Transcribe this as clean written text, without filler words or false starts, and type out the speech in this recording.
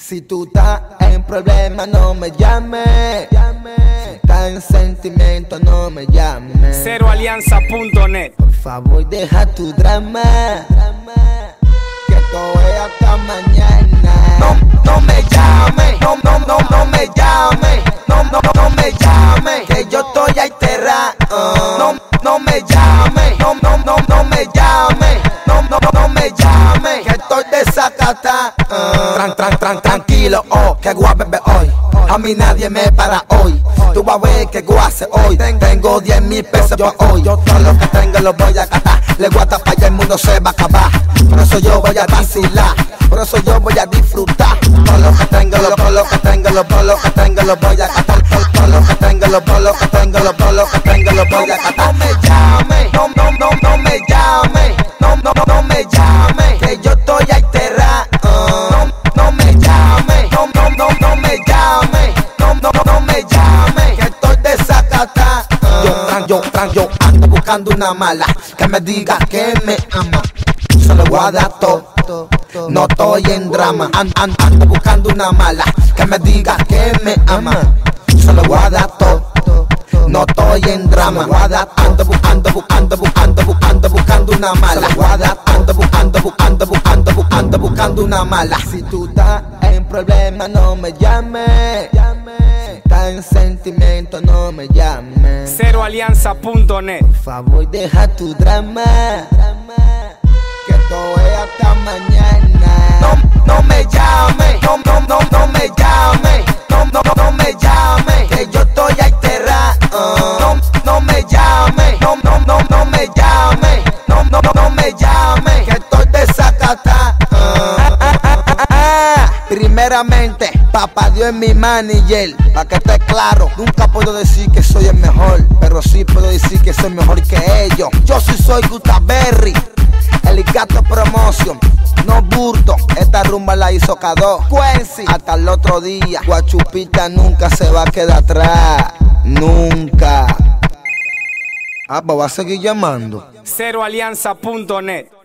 Si tú estás en problema, no me llames. Si estás en sentimiento, no me llames. Ceroalianza.net. Por favor, deja tu drama, que todo es hasta mañana. No me llames, no me llames, no me llames, que yo estoy alterado. No me llames, no me llames, no me llames, que estoy desacatado. Tranquilo, que guay bebé hoy. A mí nadie me para hoy. Tú vas a ver que guay hace hoy. Tengo 10,000 pesos pa' hoy. Yo todo lo que tengo lo voy a gastar. Le voy a tapar y el mundo se va a acabar. Por eso yo voy a vacilar, por eso yo voy a disfrutar. Todo lo que tengo, todo lo que tengo, todo lo que tengo lo voy a gastar. Todo lo que tengo, todo lo que tengo, todo lo que tengo lo voy a gastar. No me llames, no me llames, no me llames, que yo estoy alterado. No me llames, no me llames, no me llames, que estoy desacatado. Yo ando buscando una mala que me diga que me ama. Se lo voy a dar todo, no estoy en drama. Ando buscando una mala que me diga que me ama. Se lo voy a dar todo, no estoy en drama. Ando buscando una mala. Ando buscando una mala. Si tú estás en problema, no me llames. Si estás en sentimiento, no me llames. Ceroalianza.net. Por favor, deja tu drama, que todo es hasta mañana. No me llames, no me llames, no me llames, que yo estoy alterado. No me llames, no me llames, no me llames, que estoy desacatado. Primeramente, papá Dios es mi manager, pa' que esté claro. Nunca puedo decir que soy el mejor, pero sí puedo decir que soy mejor que ellos. Yo sí soy Gutaberry, el gato promotion, no burdo. Esta rumba la hizo K2 Quency. Hasta el otro día, Guachupita nunca se va a quedar atrás, nunca. Pues va a seguir llamando. Ceroalianza.net.